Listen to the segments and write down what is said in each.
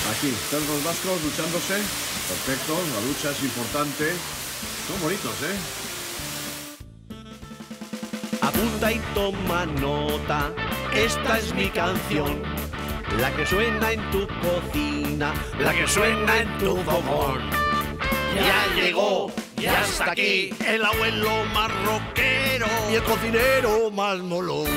Aquí, perros vascos luchándose. Perfecto, la lucha es importante. Son bonitos, ¿eh? Apunta y toma nota, esta es mi canción. La que suena en tu cocina, la que suena en tu fogón. Ya llegó, ya está aquí, el abuelo más rockero y el cocinero más molón.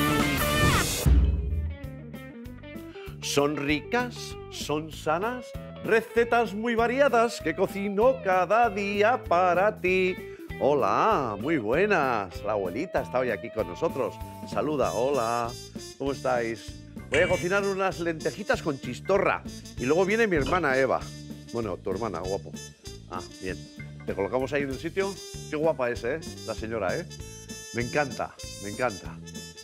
Son ricas, son sanas, recetas muy variadas que cocino cada día para ti. Hola, muy buenas. La abuelita está hoy aquí con nosotros. Saluda, hola. ¿Cómo estáis? Voy a cocinar unas lentejitas con chistorra. Y luego viene mi hermana Eva. Bueno, tu hermana, guapo. Ah, bien. ¿Te colocamos ahí en el sitio? Qué guapa es, ¿eh? La señora, ¿eh? Me encanta, me encanta.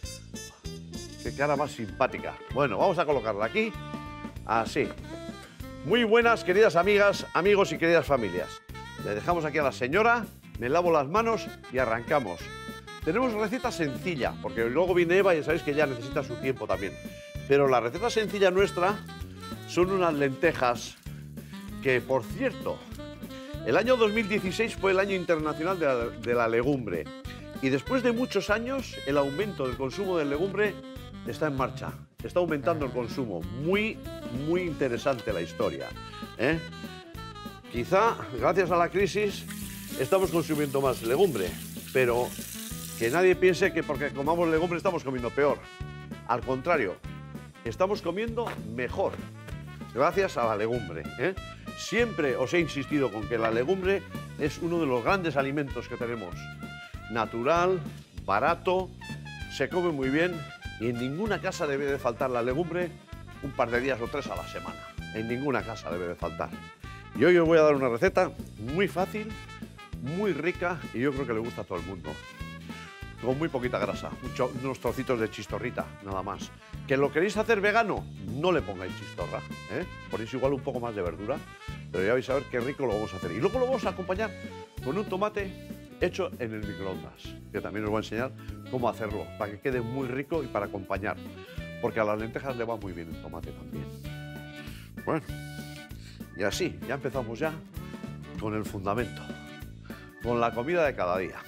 Qué cara más simpática. Bueno, vamos a colocarla aquí. Así. Muy buenas, queridas amigas, amigos y queridas familias. Le dejamos aquí a la señora, me lavo las manos y arrancamos. Tenemos receta sencilla, porque luego viene Eva y ya sabéis que ya necesita su tiempo también. Pero la receta sencilla nuestra son unas lentejas que, por cierto, el año 2016 fue el año internacional de la legumbre. Y después de muchos años, el aumento del consumo de legumbre está en marcha. Está aumentando el consumo. Muy, muy interesante la historia, ¿eh? Quizá, gracias a la crisis, estamos consumiendo más legumbre, pero que nadie piense que porque comamos legumbre estamos comiendo peor. Al contrario, estamos comiendo mejor, gracias a la legumbre, ¿eh? Siempre os he insistido con que la legumbre es uno de los grandes alimentos que tenemos. Natural, barato, se come muy bien y en ninguna casa debe de faltar la legumbre un par de días o 3 a la semana. En ninguna casa debe de faltar. Y hoy os voy a dar una receta muy fácil, muy rica y yo creo que le gusta a todo el mundo. Con muy poquita grasa, unos trocitos de chistorrita, nada más. ¿Que lo queréis hacer vegano? No le pongáis chistorra, ¿eh? Ponéis igual un poco más de verdura, pero ya vais a ver qué rico lo vamos a hacer. Y luego lo vamos a acompañar con un tomate hecho en el microondas, que también os voy a enseñar cómo hacerlo, para que quede muy rico y para acompañar. Porque a las lentejas le va muy bien el tomate también. Bueno, y así, ya empezamos ya con el fundamento, con la comida de cada día.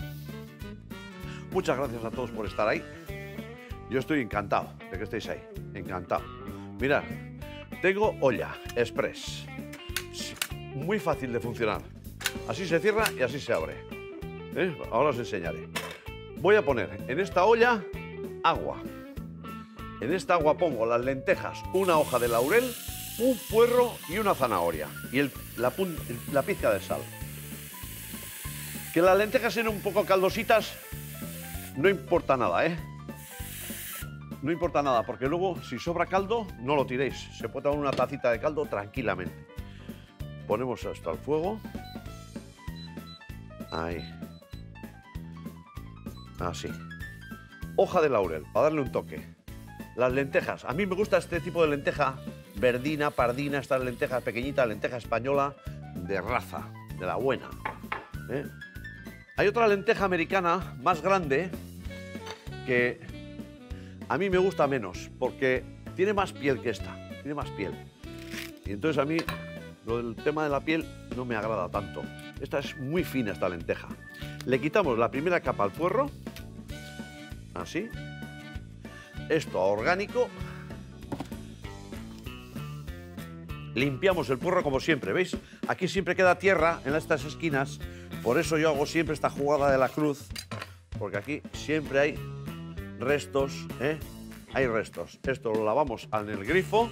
Muchas gracias a todos por estar ahí. Yo estoy encantado de que estéis ahí, encantado. Mirad, tengo olla express, muy fácil de funcionar. Así se cierra y así se abre. Ahora os enseñaré. Voy a poner en esta olla agua. En esta agua pongo las lentejas, una hoja de laurel, un puerro y una zanahoria. Y la pizca de sal. Que las lentejas sean un poco caldositas, no importa nada, ¿eh? No importa nada, porque luego, si sobra caldo, no lo tiréis. Se puede tomar una tacita de caldo tranquilamente. Ponemos esto al fuego. Ahí. Así. Hoja de laurel, para darle un toque. Las lentejas. A mí me gusta este tipo de lenteja verdina, pardina, esta lenteja pequeñita, lenteja española de raza, de la buena, ¿eh? Hay otra lenteja americana más grande que a mí me gusta menos porque tiene más piel que esta, tiene más piel. Y entonces a mí lo del tema de la piel no me agrada tanto. Esta es muy fina, esta lenteja. Le quitamos la primera capa al puerro, así. Esto a orgánico. Limpiamos el puerro como siempre, ¿veis? Aquí siempre queda tierra en estas esquinas. Por eso yo hago siempre esta jugada de la cruz, porque aquí siempre hay restos, ¿eh? Hay restos. Esto lo lavamos en el grifo.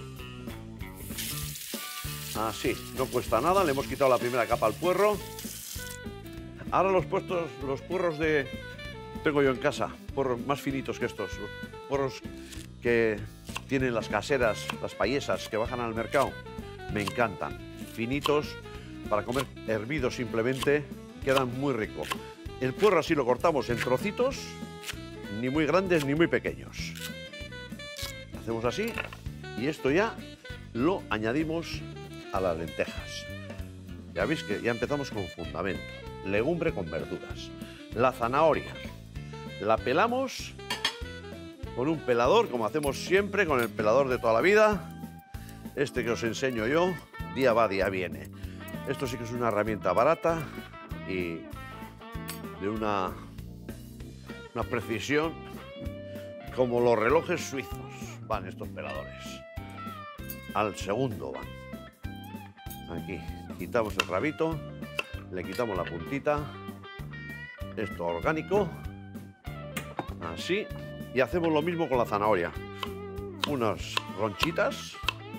Así, no cuesta nada. Le hemos quitado la primera capa al puerro. Ahora los puerros de... Tengo yo en casa, puerros más finitos que estos. Los puerros que tienen las caseras, las payesas que bajan al mercado. Me encantan. Finitos, para comer hervidos simplemente. Quedan muy ricos. El puerro así lo cortamos en trocitos, ni muy grandes ni muy pequeños. Hacemos así y esto ya lo añadimos a las lentejas. Ya veis que ya empezamos con fundamento. Legumbre con verduras. La zanahoria la pelamos con un pelador, como hacemos siempre, con el pelador de toda la vida. Este que os enseño yo, día va, día viene. Esto sí que es una herramienta barata y de una precisión como los relojes suizos. Van estos peladores. Al segundo van. Aquí quitamos el rabito, le quitamos la puntita. Esto orgánico. Así. Y hacemos lo mismo con la zanahoria. Unas ronchitas.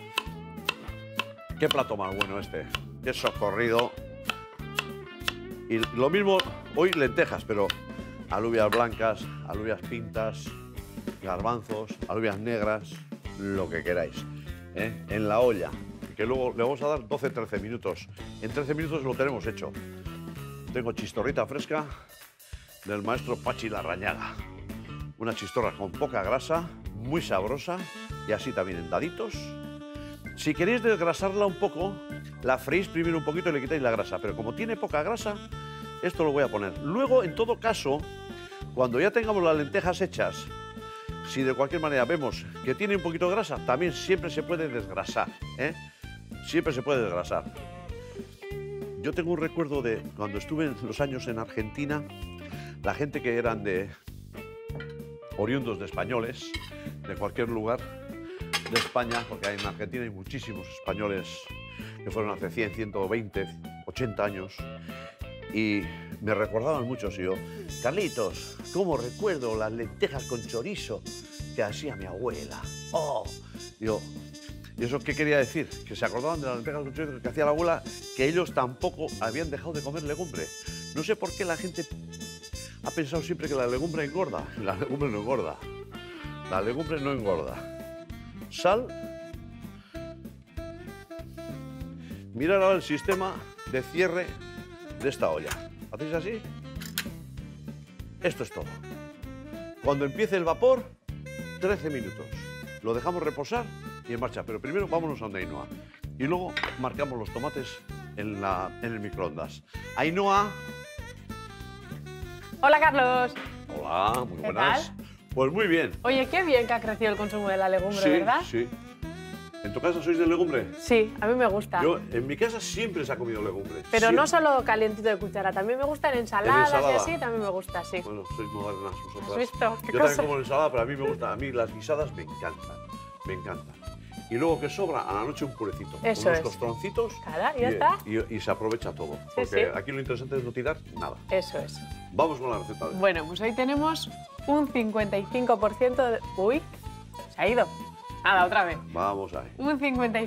Qué plato más bueno este. Qué socorrido. Y lo mismo, hoy lentejas, pero alubias blancas, alubias pintas, garbanzos, alubias negras, lo que queráis. En la olla, que luego le vamos a dar 12-13 minutos. En 13 minutos lo tenemos hecho. Tengo chistorrita fresca del maestro Pachi Larrañaga. Una chistorra con poca grasa, muy sabrosa y así también en daditos. Si queréis desgrasarla un poco, la freís primero un poquito y le quitáis la grasa. Pero como tiene poca grasa, esto lo voy a poner. Luego, en todo caso, cuando ya tengamos las lentejas hechas, si de cualquier manera vemos que tiene un poquito de grasa, también siempre se puede desgrasar. Siempre se puede desgrasar. Yo tengo un recuerdo de cuando estuve en los años en Argentina, la gente que eran oriundos de españoles, de cualquier lugar de España, porque en Argentina hay muchísimos españoles que fueron hace 100, 120, 80 años, y me recordaban mucho, y yo, Carlitos, ¿cómo recuerdo las lentejas con chorizo que hacía mi abuela? ¡Oh! Yo, ¿y eso qué quería decir? Que se acordaban de las lentejas con chorizo que hacía la abuela, que ellos tampoco habían dejado de comer legumbre. No sé por qué la gente ha pensado siempre que la legumbre engorda. La legumbre no engorda. La legumbre no engorda. Sal. Mirad ahora el sistema de cierre de esta olla. ¿Hacéis así? Esto es todo. Cuando empiece el vapor, 13 minutos. Lo dejamos reposar y en marcha. Pero primero vámonos a donde Ainhoa. Y luego marcamos los tomates en el microondas. Ainhoa. Hola, Carlos. Hola, muy buenas. ¿Qué tal? Pues muy bien. Oye, qué bien que ha crecido el consumo de la legumbre, ¿verdad? Sí. ¿En tu casa sois de legumbre? Sí, a mí me gusta. Yo, en mi casa siempre se ha comido legumbre. Pero siempre. no solo calientito de cuchara, también me gusta en ensaladas y así, también me gusta, sí. Bueno, sois modernas vosotras. ¿Has visto? ¿Qué Yo cosa? también como ensalada, pero a mí me gusta. A mí las guisadas me encantan. Me encantan. Y luego que sobra, a la noche un purecito. Eso unos es. tostroncitos. Claro, ya está. Y se aprovecha todo. Sí, Porque sí. aquí lo interesante es no tirar nada. Eso es. Vamos con la receta. Bueno, pues hoy tenemos un 55% de... Uy, se ha ido. Nada, otra vez. Vamos ahí. Un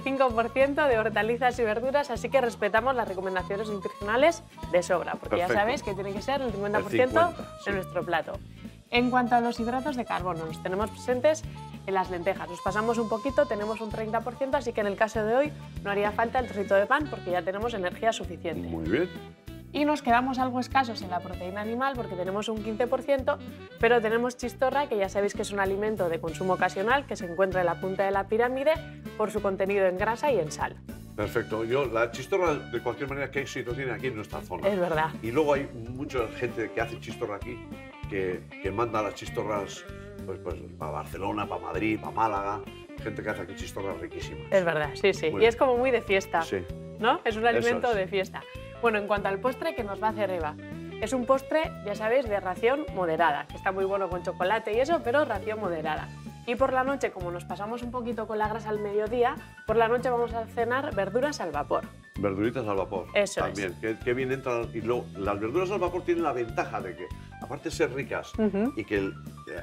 55% de hortalizas y verduras, así que respetamos las recomendaciones nutricionales de sobra, porque Perfecto. ya sabéis que tiene que ser el 50%, El 50, de sí. nuestro plato. En cuanto a los hidratos de carbono, los tenemos presentes en las lentejas. Nos pasamos un poquito, tenemos un 30%, así que en el caso de hoy no haría falta el trocito de pan porque ya tenemos energía suficiente. Muy bien. Y nos quedamos algo escasos en la proteína animal porque tenemos un 15%, pero tenemos chistorra, que ya sabéis que es un alimento de consumo ocasional que se encuentra en la punta de la pirámide por su contenido en grasa y en sal. Perfecto. Yo, la chistorra, de cualquier manera, ¿qué éxito tiene aquí en nuestra zona? Es verdad. Y luego hay mucha gente que hace chistorra aquí, que manda las chistorras pues, para Barcelona, para Madrid, para Málaga. Gente que hace aquí chistorras riquísimas. Es verdad, sí, sí. Muy Y es bien. como muy de fiesta, Sí. ¿no? Es un alimento es. de fiesta. Bueno, en cuanto al postre que nos va a hacer Eva, es un postre, ya sabéis, de ración moderada, que está muy bueno con chocolate y eso, pero ración moderada. Y por la noche, como nos pasamos un poquito con la grasa al mediodía, por la noche vamos a cenar verduras al vapor. Verduritas al vapor. Eso también. Qué bien entran. Y luego, las verduras al vapor tienen la ventaja de que, aparte de ser ricas y que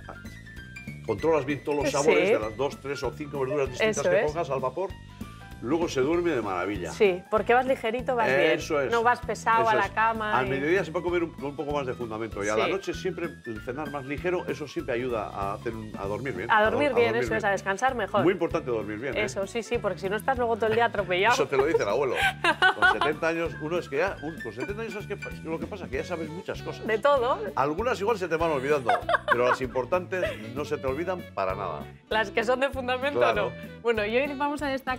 controlas bien todos los sabores Sí. de las 2, 3 o 5 verduras distintas Eso que es. pongas al vapor, luego se duerme de maravilla. Sí, porque vas ligerito, vas bien. Eso es. No vas pesado Eso a la es. cama. Al y- mediodía se puede comer con un poco más de fundamento y a la Sí. noche siempre el cenar más ligero, eso siempre ayuda a dormir bien. A dormir bien, dormir eso es, a descansar mejor. Muy importante dormir bien. Eso, sí, sí, porque si no estás luego todo el día atropellado. Eso te lo dice el abuelo. Con 70 años, uno es que ya, con 70 años, ¿sabes qué pasa? Lo que pasa es que ya sabes muchas cosas. De todo, Algunas igual se te van olvidando, pero las importantes no se te olvidan para nada. las que son de fundamento Claro. no. Bueno, y hoy vamos a destacar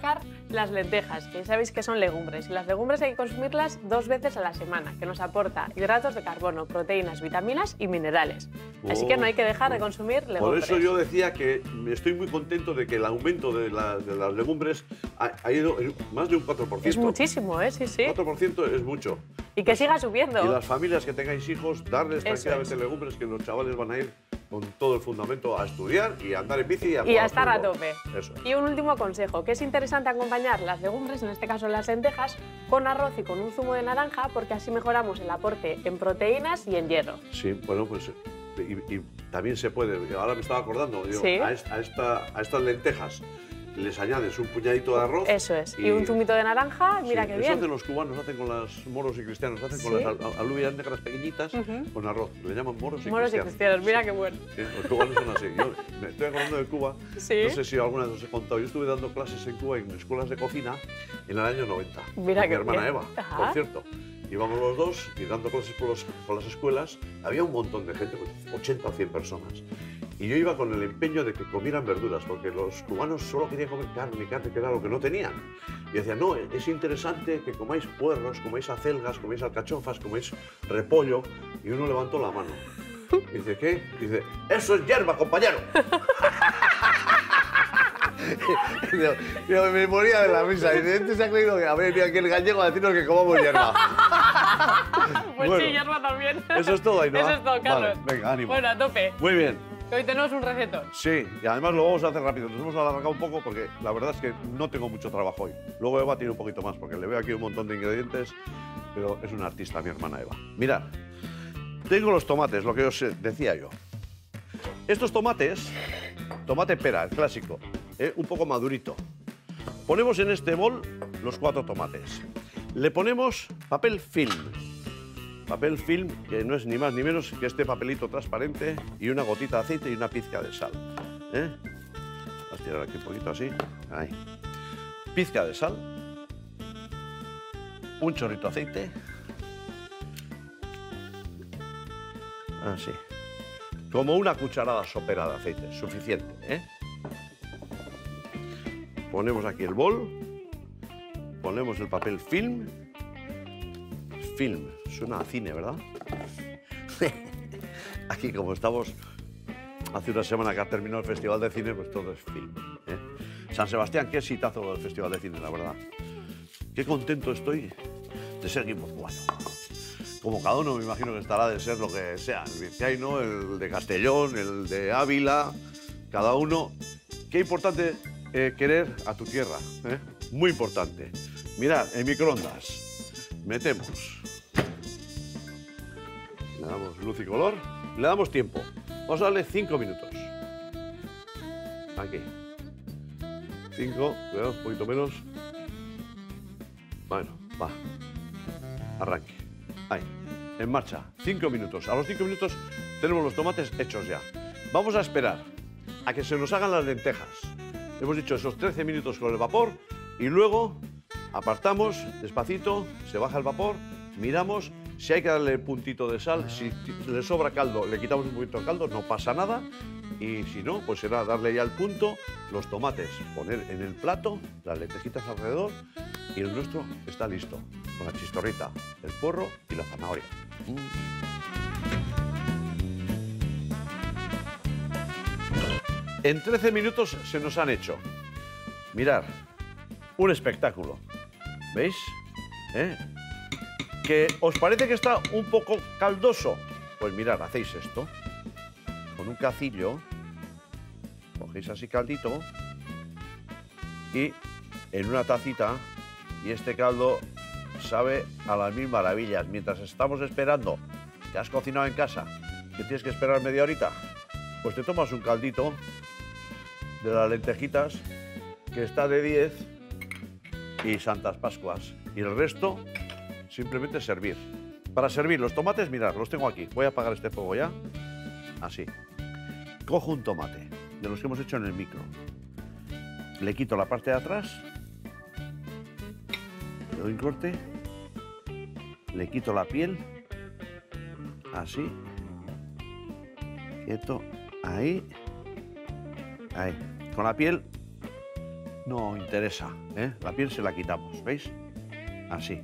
las lentejas, que ya sabéis que son legumbres. Y las legumbres hay que consumirlas 2 veces a la semana, que nos aporta hidratos de carbono, proteínas, vitaminas y minerales. Así que no hay que dejar de consumir legumbres. Por eso yo decía que estoy muy contento de que el aumento de las legumbres ha ido en más de un 4%. Es muchísimo, ¿eh? Sí, sí. 4% es mucho. Y que siga subiendo. Y las familias que tengáis hijos, darles tranquilamente legumbres, que los chavales van a ir con todo el fundamento a estudiar y a andar en bici y a estar a tope. Eso. Y un último consejo, que es interesante acompañar las legumbres, en este caso las lentejas, con arroz y con un zumo de naranja, porque así mejoramos el aporte en proteínas y en hierro. Sí, bueno, pues y también se puede, ahora me estaba acordando, digo, ¿Sí? a estas lentejas les añades un puñadito de arroz. Eso es, y un zumito de naranja, mira qué bien. Eso hacen los cubanos, hacen con las moros y cristianos, hacen con las alubias negras pequeñitas, con arroz. Le llaman moros y cristianos. Mira qué bueno. Sí, los cubanos son así. Yo me estoy acordando de Cuba, no sé si alguna vez os he contado, yo estuve dando clases en Cuba en escuelas de cocina en el año 90. Mira con qué mi hermana bien. Eva, Ajá. por cierto. Íbamos los dos y dando clases por las escuelas. Había un montón de gente, pues 80 o 100 personas. Y yo iba con el empeño de que comieran verduras, porque los cubanos solo querían comer carne, que era lo que no tenían. Y decía, no, es interesante que comáis puerros, comáis acelgas, comáis alcachofas, comáis repollo. Y uno levantó la mano. Y dice, ¿qué? Y dice, eso es hierba, compañero. Yo me moría de la risa. Y este se ha creído que había venido aquí el gallego a decirnos que comamos hierba. Pues bueno, sí, hierba también. Eso es todo, Ainhoa. Eso es todo, Carlos. Vale, venga, ánimo. Bueno, a tope. Muy bien. Hoy tenemos un recetón. Sí, y además lo vamos a hacer rápido. Nos hemos alargado un poco porque la verdad es que no tengo mucho trabajo hoy. Luego Eva tiene un poquito más porque le veo aquí un montón de ingredientes, pero es una artista mi hermana Eva. Mirad, tengo los tomates, lo que os decía yo. Estos tomates, tomate pera, el clásico, un poco madurito. Ponemos en este bol los 4 tomates. Le ponemos papel film. Papel film, que no es ni más ni menos que este papelito transparente y una gotita de aceite y una pizca de sal. Vas a tirar aquí un poquito así. Ahí. Pizca de sal. Un chorrito de aceite. Así. Como una cucharada sopera de aceite, suficiente. Ponemos aquí el bol. Ponemos el papel film. Film, suena a cine, ¿verdad? Aquí, como estamos hace una semana que ha terminado el Festival de Cine, pues todo es film. San Sebastián, qué exitazo del Festival de Cine, la verdad. Qué contento estoy de ser guipuzcoano. Como cada uno me imagino que estará de ser lo que sea. El vizcaíno, el de Castellón, el de Ávila, cada uno. Qué importante querer a tu tierra, muy importante. Mirad, en microondas metemos. Le damos luz y color, le damos tiempo. Vamos a darle 5 minutos. Aquí. 5, cuidado, un poquito menos. Bueno, va. Arranque. Ahí, en marcha. 5 minutos. A los 5 minutos tenemos los tomates hechos ya. Vamos a esperar a que se nos hagan las lentejas. Hemos dicho esos 13 minutos con el vapor y luego apartamos despacito, se baja el vapor, miramos. Si hay que darle un puntito de sal, si le sobra caldo, le quitamos un poquito de caldo, no pasa nada. Y si no, pues será darle ya el punto, los tomates, poner en el plato, las lentejitas alrededor y el nuestro está listo. Con la chistorrita, el puerro y la zanahoria. En 13 minutos se nos han hecho. Mirad, un espectáculo. ¿Veis? ¿Que os parece que está un poco caldoso? Pues mirad, hacéis esto. Con un cacillo, cogéis así caldito y en una tacita, y este caldo sabe a las mil maravillas. Mientras estamos esperando, que has cocinado en casa, que tienes que esperar media horita, pues te tomas un caldito de las lentejitas, que está de 10, y Santas Pascuas. Y el resto, simplemente servir. Para servir los tomates, mirad, los tengo aquí. Voy a apagar este fuego ya. Así. Cojo un tomate, de los que hemos hecho en el micro. Le quito la parte de atrás. Le doy un corte. Le quito la piel. Así. Quieto. Ahí. Ahí. Con la piel no interesa, ¿eh? La piel se la quitamos, ¿veis? Así.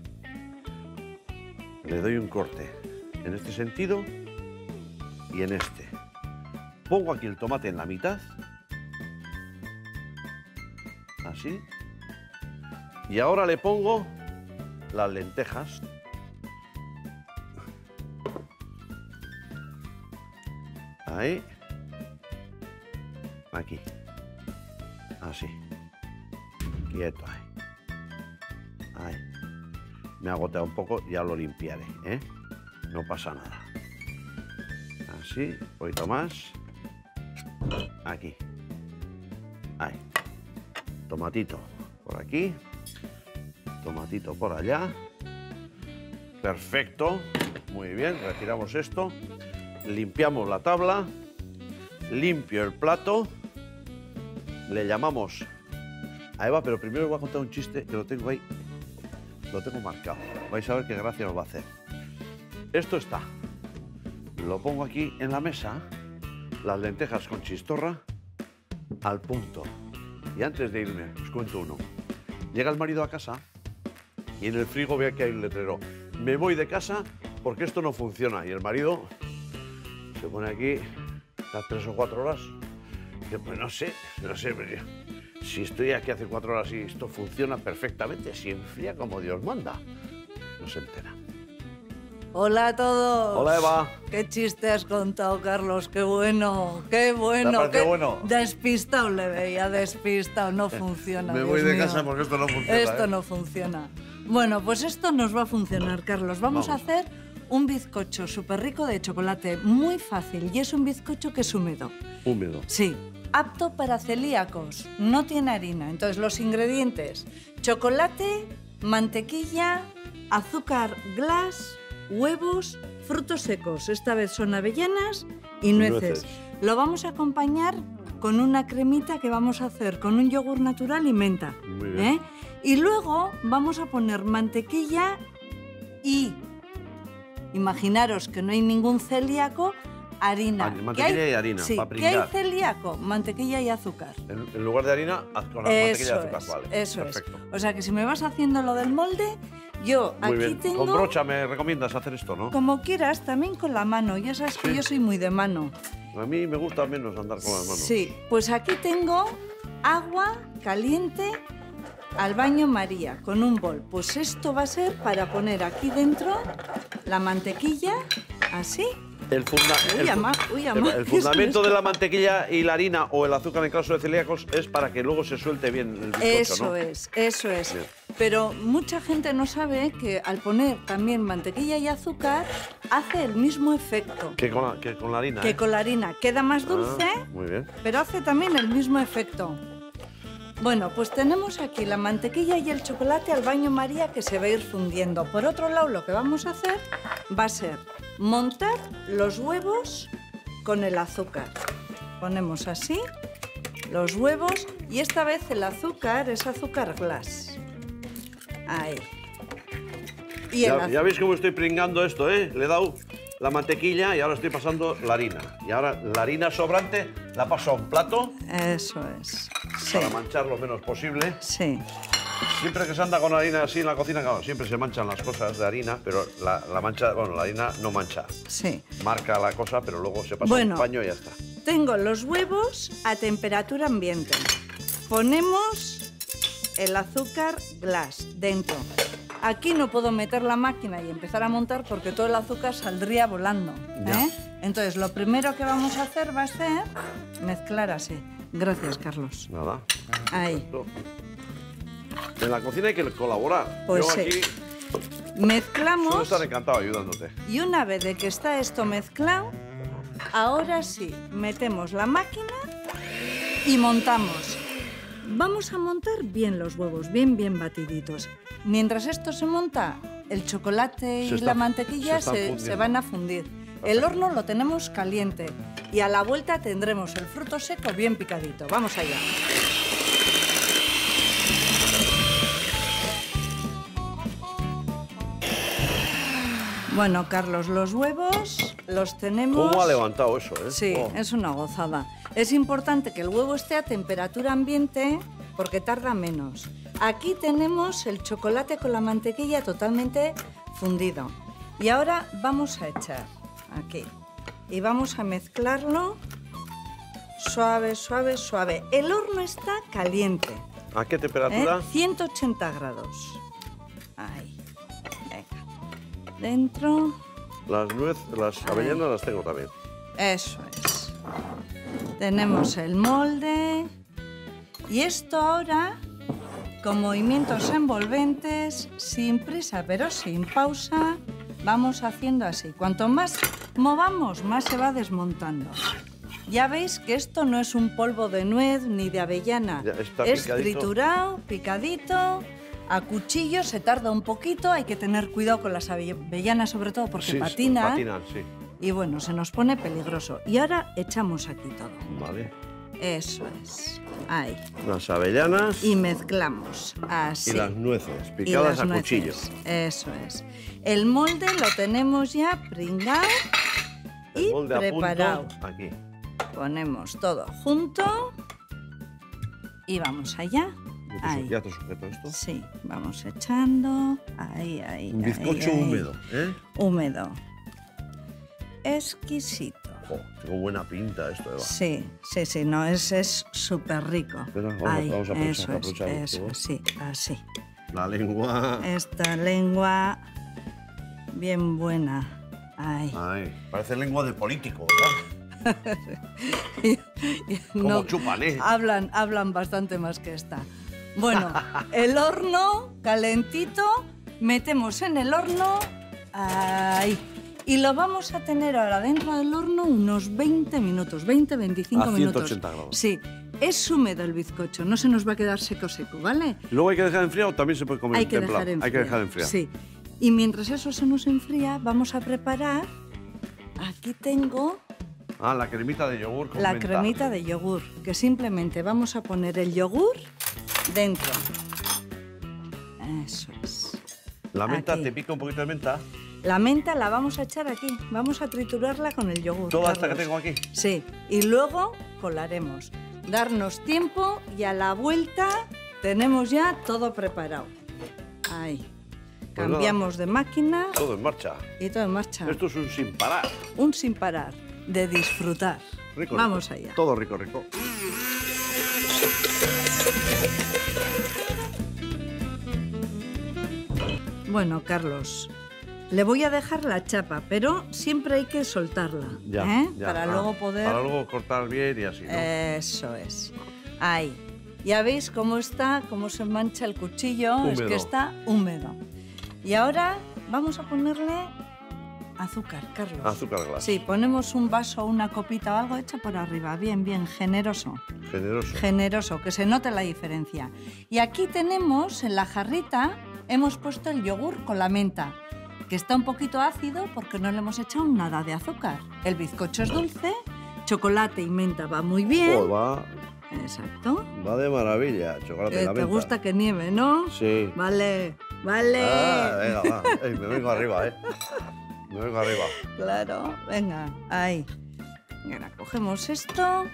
Le doy un corte en este sentido y en este. Pongo aquí el tomate en la mitad. Así. Y ahora le pongo las lentejas. Ahí. Aquí. Así. Quieto ahí. Ahí. Me ha goteado un poco, ya lo limpiaré, ¿eh? No pasa nada. Así, un poquito más. Aquí. Ahí. Tomatito por aquí. Tomatito por allá. Perfecto. Muy bien, retiramos esto. Limpiamos la tabla. Limpio el plato. Le llamamos a Eva, pero primero os voy a contar un chiste que lo tengo ahí. Lo tengo marcado. Vais a ver qué gracia os va a hacer. Esto está. Lo pongo aquí en la mesa. Las lentejas con chistorra al punto. Y antes de irme, os cuento uno. Llega el marido a casa y en el frigo ve que hay un letrero. Me voy de casa porque esto no funciona. Y el marido se pone aquí las 3 o 4 horas. Y pues no sé, pero si estoy aquí hace 4 horas y esto funciona perfectamente, si enfría como Dios manda, no se entera. Hola a todos. Hola, Eva. Qué chiste has contado, Carlos. Qué bueno, qué bueno. ¿Te ha parecido bueno? Despistado le veía, despistado. No funciona. Me Dios voy de mío. casa porque esto no funciona. Esto no funciona. Bueno, pues esto nos va a funcionar, Carlos. Vamos a hacer un bizcocho súper rico de chocolate, muy fácil. Y es un bizcocho que es húmedo. Húmedo. Sí, apto para celíacos. No tiene harina. Entonces, los ingredientes: chocolate, mantequilla, azúcar glass, huevos, frutos secos. Esta vez son avellanas y nueces. Lo vamos a acompañar con una cremita que vamos a hacer con un yogur natural y menta. Muy bien. Y luego vamos a poner mantequilla y, imaginaros que no hay ningún celíaco, harina. Mantequilla y harina, sí, para ¿qué hay pringar. celíaco? Mantequilla y azúcar. En lugar de harina, haz con la mantequilla y azúcar. Vale. Eso Perfecto. es. O sea que si me vas haciendo lo del molde, yo Muy aquí bien. tengo... Con brocha me recomiendas hacer esto, ¿no? Como quieras, también con la mano. Ya sabes que yo soy muy de mano. A mí me gusta menos andar con las manos. Sí, pues aquí tengo agua caliente al baño María con un bol. Pues esto va a ser para poner aquí dentro la mantequilla, así. El fundamento de la mantequilla y la harina o el azúcar en caso de celíacos es para que luego se suelte bien el bizcocho, ¿no? Eso es. Bien. Pero mucha gente no sabe que al poner también mantequilla y azúcar hace el mismo efecto Que con la harina. que con la harina. Queda más dulce, Muy bien. pero hace también el mismo efecto. Bueno, pues tenemos aquí la mantequilla y el chocolate al baño María que se va a ir fundiendo. Por otro lado, lo que vamos a hacer va a ser montar los huevos con el azúcar. Ponemos así los huevos y esta vez el azúcar es azúcar glass. Ahí. Y Ya veis cómo estoy pringando esto, ¿eh? Le he dado la mantequilla y ahora estoy pasando la harina. Y ahora la harina sobrante la paso a un plato Eso es. Sí. para manchar lo menos posible. Sí. Siempre que se anda con harina así en la cocina, claro, siempre se manchan las cosas de harina, pero la harina no mancha. Sí. Marca la cosa, pero luego se pasa Bueno. un paño y ya está. Tengo los huevos a temperatura ambiente. Ponemos el azúcar glass dentro. Aquí no puedo meter la máquina y empezar a montar porque todo el azúcar saldría volando. Ya. Entonces, lo primero que vamos a hacer va a ser mezclar así. Gracias, Carlos. Nada. Ahí. En la cocina hay que colaborar. Pues Yo sí. aquí Mezclamos. suelo estar encantado ayudándote. Y una vez de que está esto mezclado, ahora sí, metemos la máquina y montamos. Vamos a montar bien los huevos, bien batiditos. Mientras esto se monta, el chocolate y la mantequilla se van a fundir. El horno lo tenemos caliente y a la vuelta tendremos el fruto seco bien picadito. Vamos allá. Bueno, Carlos, los huevos los tenemos... ¿Cómo ha levantado eso, eh? Sí, Oh. es una gozada. Es importante que el huevo esté a temperatura ambiente porque tarda menos. Aquí tenemos el chocolate con la mantequilla totalmente fundido. Y ahora vamos a echar aquí. Y vamos a mezclarlo suave, suave, suave. El horno está caliente. ¿A qué temperatura? 180 grados. Ahí. Venga. Dentro. Las avellanas las tengo también. Eso es. Tenemos el molde. Y esto ahora, con movimientos envolventes, sin prisa pero sin pausa, vamos haciendo así. Cuanto más movamos, más se va desmontando. Ya veis que esto no es un polvo de nuez ni de avellana. Ya está es picadito. triturado, picadito, a cuchillo, se tarda un poquito. Hay que tener cuidado con las avellanas sobre todo porque Sí, patinan. patinan, sí. Y bueno, se nos pone peligroso. Y ahora echamos aquí todo. Vale. Eso es. Ahí. Las avellanas Y mezclamos así. y las nueces, Y picadas las a nueces. cuchillo. Eso es. El molde lo tenemos ya pringado El y molde a preparado. punto, aquí. Ponemos todo junto y vamos allá. Ahí. Ya te sujeto esto. Sí, vamos echando. Ahí, ahí. Un ahí, bizcocho ahí. húmedo, ¿eh? Húmedo. Exquisito. Oh, tengo buena pinta esto, Eva. Sí, sí, sí, no, es súper rico. Espera, vamos- Ahí, vamos a aprovechar- eso es, aprovechar eso, esto. sí, así. La lengua. Esta lengua bien buena. Ahí. Ay, parece lengua de político, ¿verdad? Como No, chupan, ¿eh? hablan bastante más que esta. Bueno, el horno calentito, metemos en el horno, ahí. Y lo vamos a tener ahora dentro del horno unos 20 minutos, 20-25 A minutos. 180 grados. Sí, es húmedo el bizcocho, no se nos va a quedar seco, ¿vale? ¿Luego hay que dejar enfriado o también se puede comer Hay que templado? dejar enfriar. Hay que dejar enfriar. Sí. Y mientras eso se nos enfría, vamos a preparar. Aquí tengo Ah, la cremita de yogur con la menta. cremita de yogur, que simplemente vamos a poner el yogur dentro. Eso es. La menta, Aquí. te pica un poquito de menta. La menta la vamos a echar aquí. Vamos a triturarla con el yogur. Toda esta que Carlos. tengo aquí. Sí. Y luego colaremos. Darnos tiempo y a la vuelta tenemos ya todo preparado. Ahí. Pues Cambiamos de máquina Todo en marcha. y todo en marcha. Esto es un sin parar. Un sin parar de disfrutar. Rico, Vamos rico. allá. Todo rico, rico. Bueno, Carlos, le voy a dejar la chapa, pero siempre hay que soltarla, Ya, ¿eh? ya. Para Ah, luego poder... Para luego cortar bien y así, ¿no? Eso es. Ahí. Ya veis cómo está, cómo se mancha el cuchillo. Es Húmedo. que está húmedo. Y ahora vamos a ponerle azúcar, Carlos. Azúcar glass. Sí, ponemos un vaso, una copita o algo hecha por arriba. Bien, bien, generoso. Generoso. Generoso, que se note la diferencia. Y aquí tenemos, en la jarrita, hemos puesto el yogur con la menta, que está un poquito ácido porque no le hemos echado nada de azúcar. El bizcocho es dulce, chocolate y menta va muy bien. Oh, va Exacto. de maravilla. Chocolate y la Te menta. gusta que nieve, ¿no? Sí. Vale, vale. Ah, venga, va. Ey, me vengo arriba, ¿eh? Me vengo arriba. Claro, venga, ahí. Mira, cogemos esto.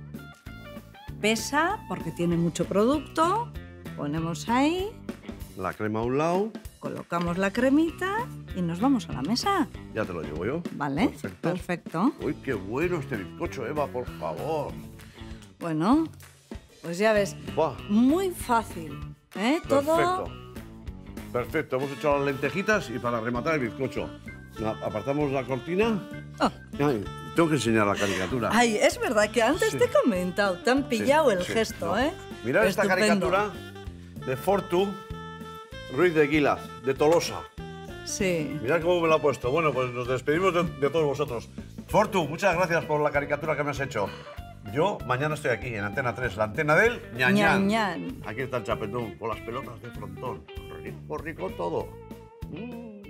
Pesa porque tiene mucho producto. Ponemos ahí, La crema a un lado. colocamos la cremita y nos vamos a la mesa. Ya te lo llevo yo. ¿Vale? Perfecto. Perfecto. Uy, qué bueno este bizcocho, Eva, por favor. Bueno, pues ya ves, Buah, muy fácil, ¿eh? Todo... perfecto. Perfecto, hemos hecho las lentejitas y para rematar el bizcocho. Apartamos la cortina. Oh. Ay, tengo que enseñar la caricatura. Ay, es verdad que antes Sí. te he comentado, te han pillado el Sí, gesto, no. ¿eh? Mirad esta Estupendo. caricatura de Fortu Ruiz de Guilaz, de Tolosa. Sí. Mirad cómo me lo ha puesto. Bueno, pues nos despedimos de todos vosotros. Fortu, muchas gracias por la caricatura que me has hecho. Yo mañana estoy aquí en Antena 3, la antena del ñañán. Ñañán. Aquí está el chapetón con las pelotas de frontón. Rico, rico todo.